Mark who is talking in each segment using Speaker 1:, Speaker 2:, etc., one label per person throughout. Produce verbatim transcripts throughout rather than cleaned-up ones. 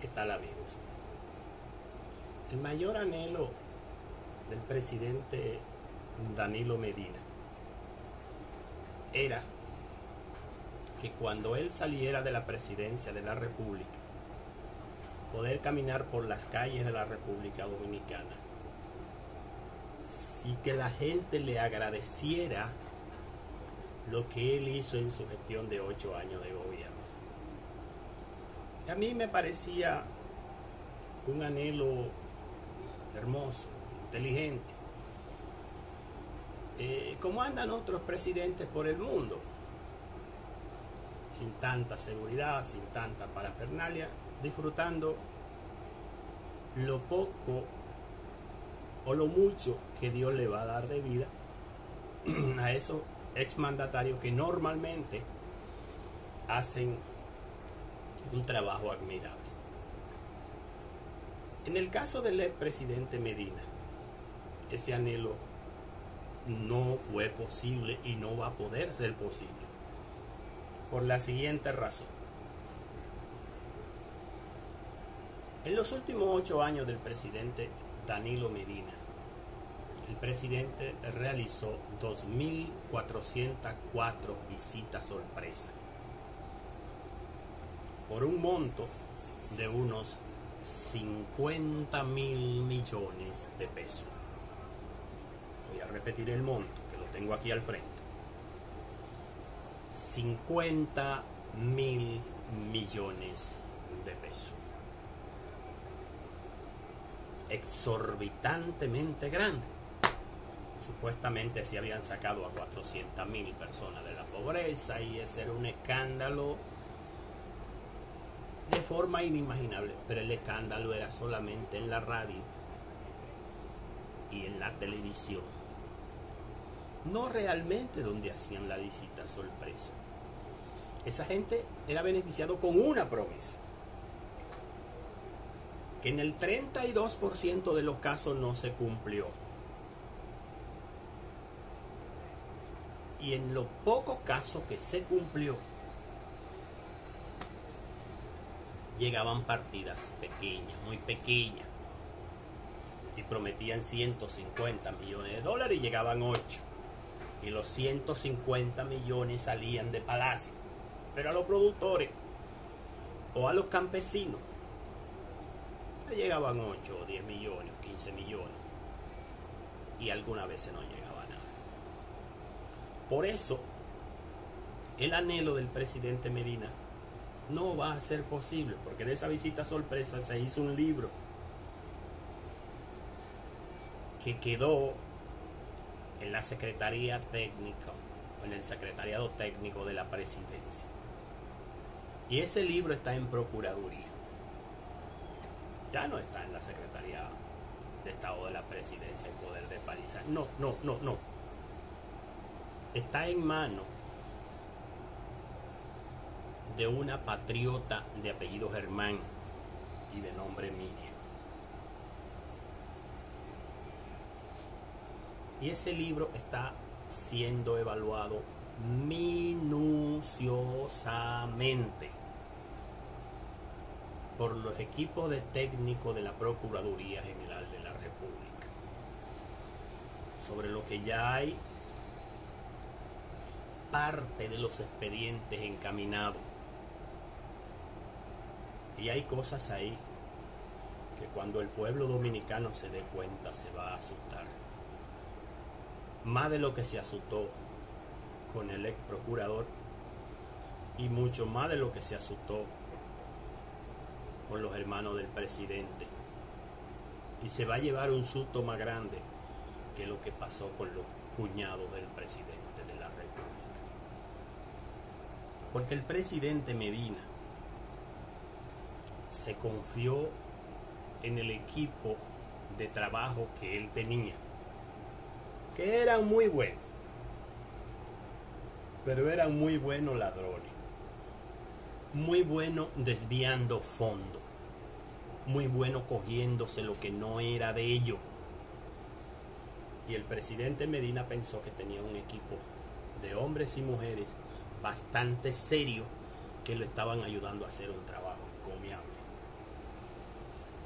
Speaker 1: ¿Qué tal, amigos? El mayor anhelo del presidente Danilo Medina era que cuando él saliera de la presidencia de la República, poder caminar por las calles de la República Dominicana y que la gente le agradeciera lo que él hizo en su gestión de ocho años de gobierno. A mí me parecía un anhelo hermoso, inteligente, eh, como andan otros presidentes por el mundo, sin tanta seguridad, sin tanta parafernalia, disfrutando lo poco o lo mucho que Dios le va a dar de vida a esos exmandatarios que normalmente hacen un trabajo admirable. En el caso del expresidente Medina, ese anhelo no fue posible y no va a poder ser posible por la siguiente razón. En los últimos ocho años del presidente Danilo Medina, el presidente realizó dos mil cuatrocientas cuatro visitas sorpresa por un monto de unos cincuenta mil millones de pesos. Voy a repetir el monto, que lo tengo aquí al frente. cincuenta mil millones de pesos. Exorbitantemente grande. Supuestamente se habían sacado a cuatrocientas mil personas de la pobreza y ese era un escándalo de forma inimaginable, pero el escándalo era solamente en la radio y en la televisión, no realmente donde hacían la visita sorpresa. Esa gente era beneficiado con una promesa, que en el treinta y dos por ciento de los casos no se cumplió, y en los pocos casos que se cumplió llegaban partidas pequeñas, muy pequeñas, y prometían ciento cincuenta millones de dólares y llegaban ocho, y los ciento cincuenta millones salían de Palacio, pero a los productores o a los campesinos le llegaban ocho o diez millones o quince millones, y algunas veces no llegaba nada. Por eso el anhelo del presidente Medina no va a ser posible, porque de esa visita sorpresa se hizo un libro que quedó en la Secretaría Técnica, o en el Secretariado Técnico de la Presidencia, y ese libro está en Procuraduría, ya no está en la Secretaría de Estado de la Presidencia, el poder de paralizar, no, no, no, no, está en manos de una patriota de apellido Germán y de nombre Miriam. Y ese libro está siendo evaluado minuciosamente por los equipos de técnicos de la Procuraduría General de la República, sobre lo que ya hay parte de los expedientes encaminados. Y hay cosas ahí que cuando el pueblo dominicano se dé cuenta se va a asustar. Más de lo que se asustó con el ex procurador, y mucho más de lo que se asustó con los hermanos del presidente. Y se va a llevar un susto más grande que lo que pasó con los cuñados del presidente de la República. Porque el presidente Medina se confió en el equipo de trabajo que él tenía, que eran muy buenos, pero eran muy buenos ladrones, muy buenos desviando fondos, muy buenos cogiéndose lo que no era de ellos. Y el presidente Medina pensó que tenía un equipo de hombres y mujeres bastante serios que lo estaban ayudando a hacer un trabajo encomiable.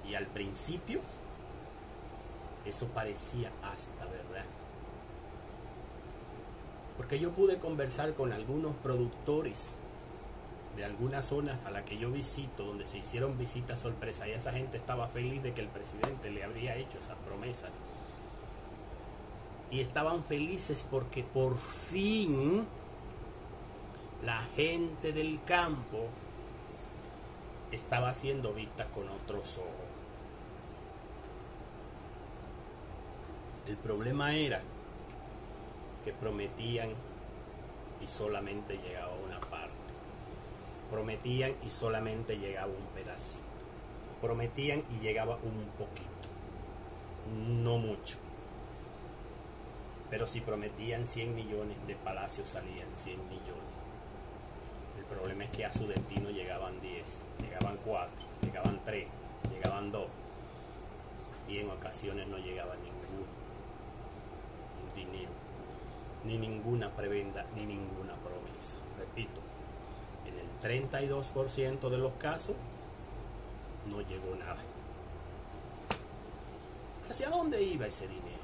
Speaker 1: Y al principio, eso parecía hasta verdad. Porque yo pude conversar con algunos productores de algunas zonas a las que yo visito, donde se hicieron visitas sorpresa, y esa gente estaba feliz de que el presidente le habría hecho esas promesas. Y estaban felices porque por fin la gente del campo estaba siendo vista con otros ojos. El problema era que prometían y solamente llegaba una parte. Prometían y solamente llegaba un pedacito. Prometían y llegaba un poquito. No mucho. Pero si prometían cien millones, de Palacio salían cien millones. El problema es que a su destino llegaban diez, llegaban cuatro, llegaban tres, llegaban dos. Y en ocasiones no llegaba ninguno. Dinero, ni ninguna prebenda, ni ninguna promesa. Repito, en el treinta y dos por ciento de los casos no llegó nada. ¿Hacia dónde iba ese dinero?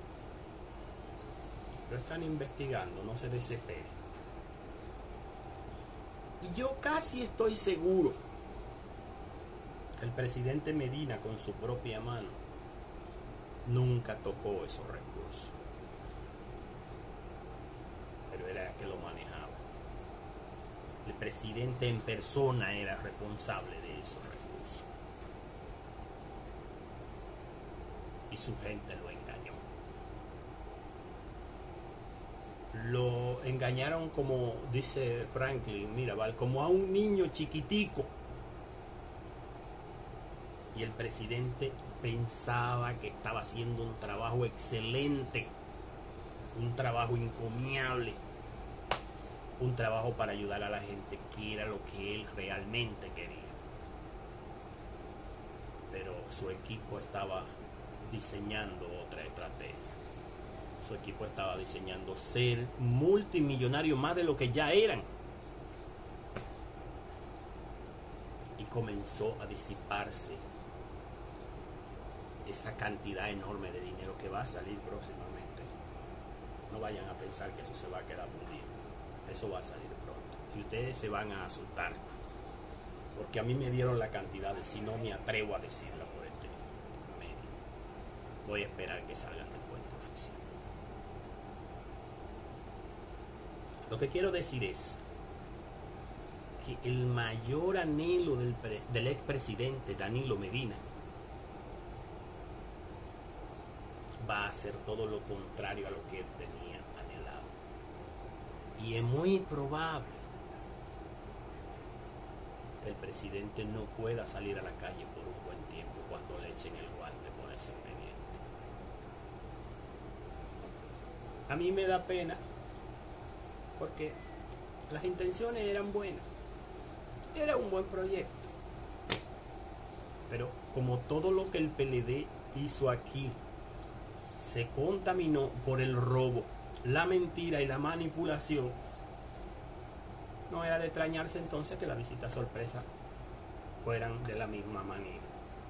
Speaker 1: Lo están investigando, no se desesperen. Y yo casi estoy seguro que el presidente Medina, con su propia mano, nunca tocó esos recursos. Pero era que lo manejaba. El presidente en persona era responsable de esos recursos. Y su gente lo engañó. Lo engañaron, como dice Franklin Mirabal, como a un niño chiquitico. Y el presidente pensaba que estaba haciendo un trabajo excelente, un trabajo encomiable, un trabajo para ayudar a la gente, que era lo que él realmente quería. Pero su equipo estaba diseñando otra estrategia. Su equipo estaba diseñando ser multimillonarios más de lo que ya eran. Y comenzó a disiparse esa cantidad enorme de dinero que va a salir próximamente. No vayan a pensar que eso se va a quedar hundido. Eso va a salir pronto. Y ustedes se van a asustar. Porque a mí me dieron la cantidad de, si no me atrevo a decirla por este medio. Voy a esperar que salgan de cuenta oficial. Lo que quiero decir es que el mayor anhelo del, del expresidente Danilo Medina va a hacer todo lo contrario a lo que él tenía anhelado. Y es muy probable que el presidente no pueda salir a la calle por un buen tiempo cuando le echen el guante por ese expediente. A mí me da pena porque las intenciones eran buenas. Era un buen proyecto. Pero como todo lo que el P L D hizo aquí se contaminó por el robo, la mentira y la manipulación, no era de extrañarse entonces que la visita sorpresa fueran de la misma manera.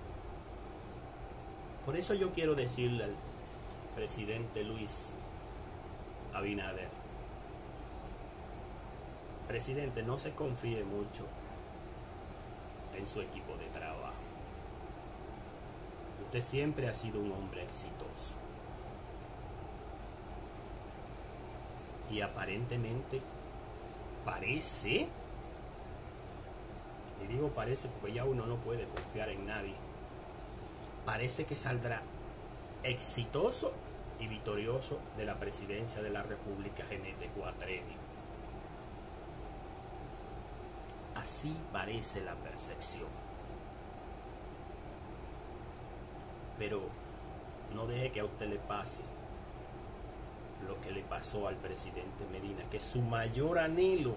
Speaker 1: Por eso yo quiero decirle al presidente Luis Abinader: presidente, no se confíe mucho en su equipo de trabajo. Usted siempre ha sido un hombre exitoso. Y aparentemente parece, y digo parece porque ya uno no puede confiar en nadie, parece que saldrá exitoso y victorioso de la presidencia de la República en este cuatrenio. Así parece la percepción. Pero no deje que a usted le pase lo que le pasó al presidente Medina, que su mayor anhelo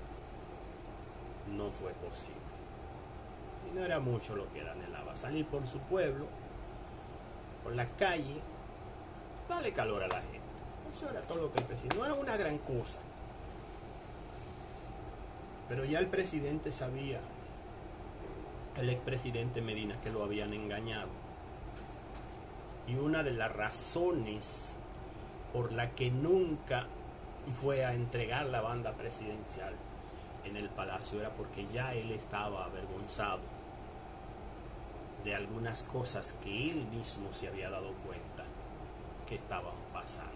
Speaker 1: no fue posible. Y no era mucho lo que él anhelaba: salir por su pueblo, por la calle, darle calor a la gente. Eso era todo lo que el presidente, no era una gran cosa. Pero ya el presidente sabía el expresidente Medina que lo habían engañado. Y una de las razones por la que nunca fue a entregar la banda presidencial en el palacio era porque ya él estaba avergonzado de algunas cosas que él mismo se había dado cuenta que estaban pasando.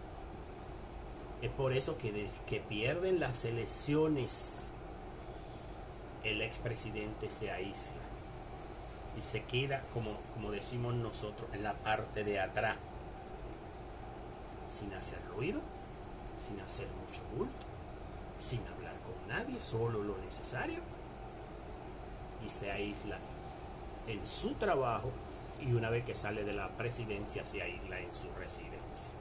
Speaker 1: Es por eso que desde que pierden las elecciones, el expresidente se aísla y se queda, como, como decimos nosotros, en la parte de atrás, sin hacer ruido, sin hacer mucho bulto, sin hablar con nadie, solo lo necesario, y se aísla en su trabajo, y una vez que sale de la presidencia se aísla en su residencia.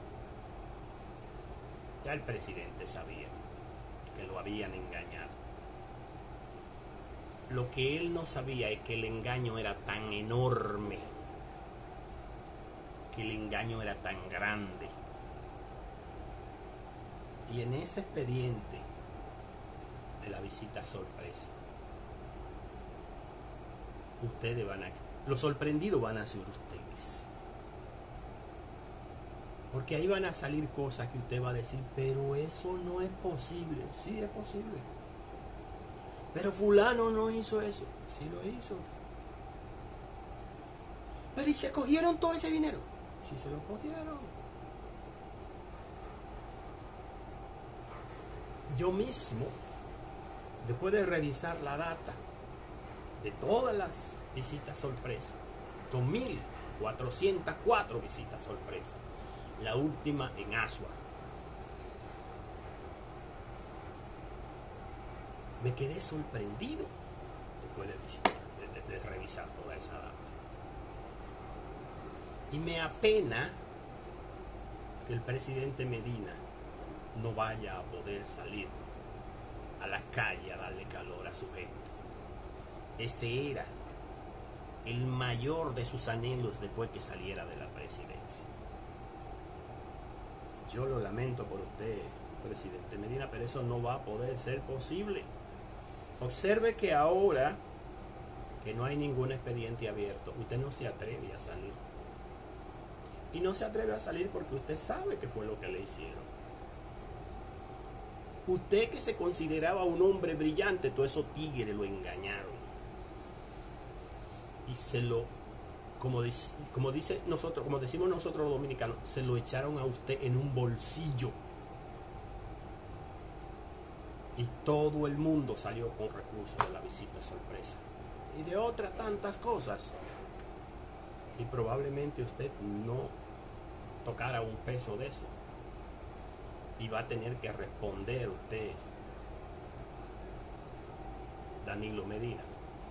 Speaker 1: Ya el presidente sabía que lo habían engañado. Lo que él no sabía es que el engaño era tan enorme, que el engaño era tan grande. Y en ese expediente de la visita sorpresa, ustedes van a, los sorprendidos van a ser ustedes. Porque ahí van a salir cosas que usted va a decir, pero eso no es posible. Sí, es posible. Pero fulano no hizo eso. Sí lo hizo. Pero ¿y se cogieron todo ese dinero? Sí se lo cogieron. Yo mismo, después de revisar la data de todas las visitas sorpresa, dos mil cuatrocientas cuatro visitas sorpresa, la última en Asua, me quedé sorprendido después de, visitar, de, de, de revisar toda esa data. Y me apena que el presidente Medina no vaya a poder salir a la calle a darle calor a su gente. Ese era el mayor de sus anhelos después que saliera de la presidencia. Yo lo lamento por usted, presidente Medina, pero eso no va a poder ser posible. Observe que ahora que no hay ningún expediente abierto, usted no se atreve a salir. Y no se atreve a salir porque usted sabe que fue lo que le hicieron. Usted, que se consideraba un hombre brillante, todos esos tigres lo engañaron. Y se lo, como, dice, como dice nosotros, como decimos nosotros los dominicanos, se lo echaron a usted en un bolsillo. Y todo el mundo salió con recursos de la visita sorpresa. Y de otras tantas cosas. Y probablemente usted no tocara un peso de eso. Y va a tener que responder usted, Danilo Medina,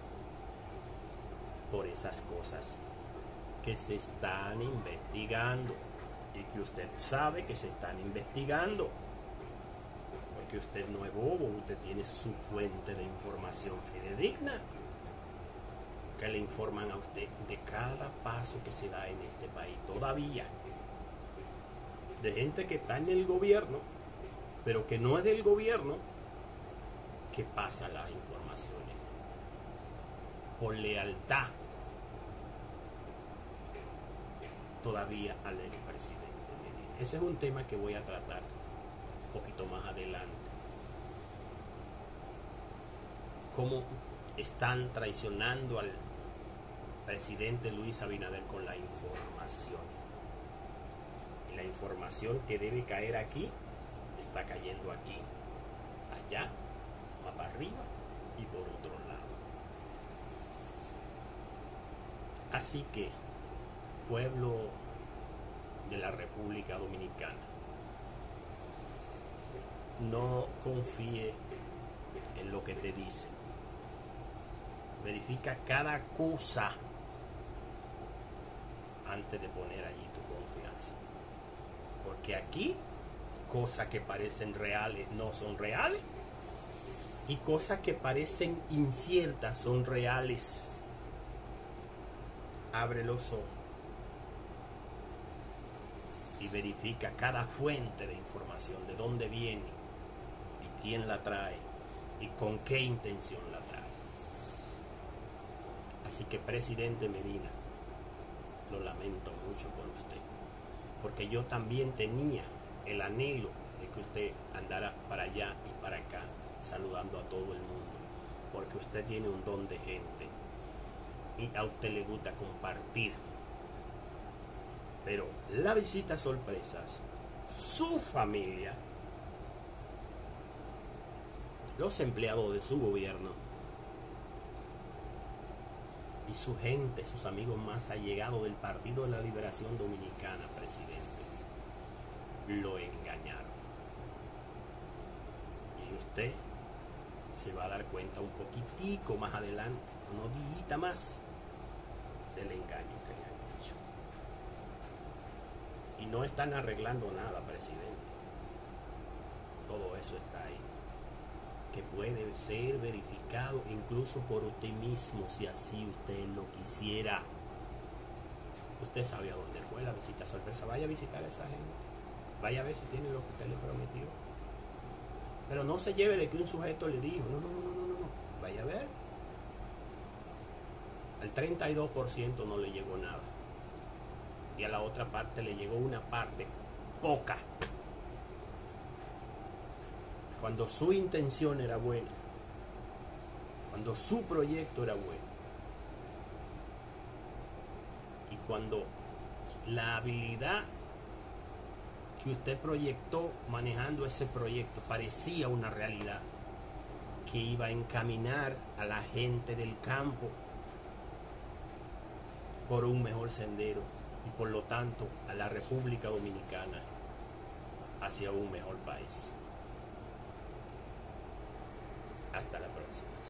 Speaker 1: por esas cosas que se están investigando y que usted sabe que se están investigando. Porque usted no es bobo, usted tiene su fuente de información fidedigna que le informan a usted de cada paso que se da en este país todavía. De gente que está en el gobierno, pero que no es del gobierno, que pasa las informaciones por lealtad todavía al expresidente Medina. Ese es un tema que voy a tratar un poquito más adelante. Cómo están traicionando al presidente Luis Abinader con la información. Y la información que debe caer aquí está cayendo aquí, allá, más para arriba y por otro lado. Así que, pueblo de la República Dominicana, no confíe en lo que te dicen. Verifica cada cosa antes de poner allí tu confianza. Porque aquí, cosas que parecen reales no son reales. Y cosas que parecen inciertas son reales. Abre los ojos y verifica cada fuente de información, de dónde viene y quién la trae y con qué intención la trae. Así que, presidente Medina, lo lamento mucho por usted, porque yo también tenía el anhelo de que usted andara para allá y para acá saludando a todo el mundo, porque usted tiene un don de gente y a usted le gusta compartir. Pero la visita sorpresas, su familia, los empleados de su gobierno y su gente, sus amigos más allegados del Partido de la Liberación Dominicana, presidente, lo engañaron. Y usted se va a dar cuenta un poquitico más adelante, unos días más, del engaño que le han hecho. Y no están arreglando nada, presidente. Todo eso está ahí, que puede ser verificado incluso por usted mismo, si así usted lo quisiera. Usted sabe a dónde fue la visita sorpresa. Vaya a visitar a esa gente, vaya a ver si tiene lo que usted le prometió. Pero no se lleve de que un sujeto le dijo, no, no, no, no, no, no, vaya a ver. Al treinta y dos por ciento no le llegó nada, y a la otra parte le llegó una parte poca, cuando su intención era buena, cuando su proyecto era bueno, y cuando la habilidad que usted proyectó manejando ese proyecto parecía una realidad que iba a encaminar a la gente del campo por un mejor sendero y por lo tanto a la República Dominicana hacia un mejor país. Hasta la próxima.